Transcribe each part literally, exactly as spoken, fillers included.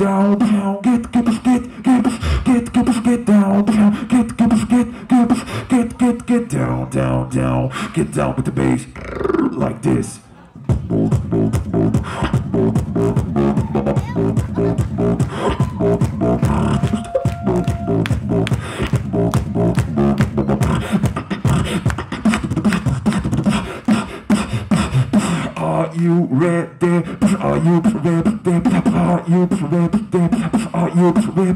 down, down, get, get, get, get, get, get, get down, down, get, get, get, get, get, get, get down, down, down, get down with the bass, like this. Are you ready? Are you ready? Are you ready? Are you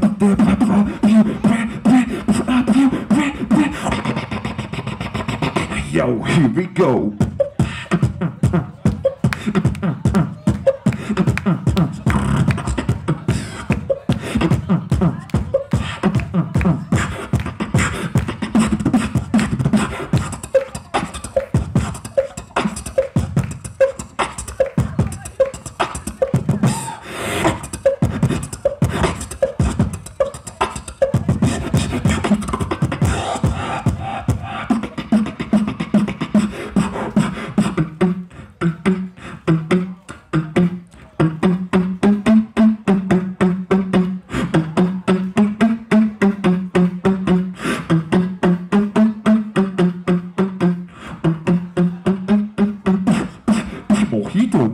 ready? Yo, here we go. Mojito.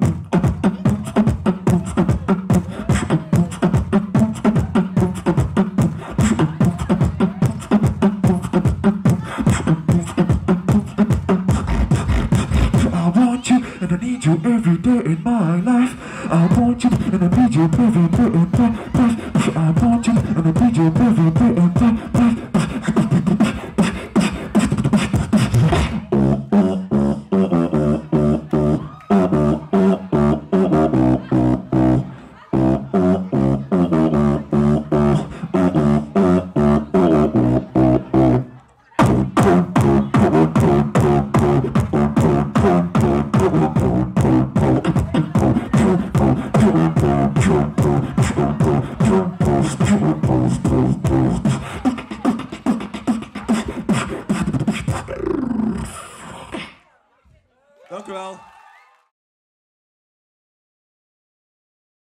I want you and I need you every day in my life. I want you and I need you every day in my life. I want you and I need you every day in my life.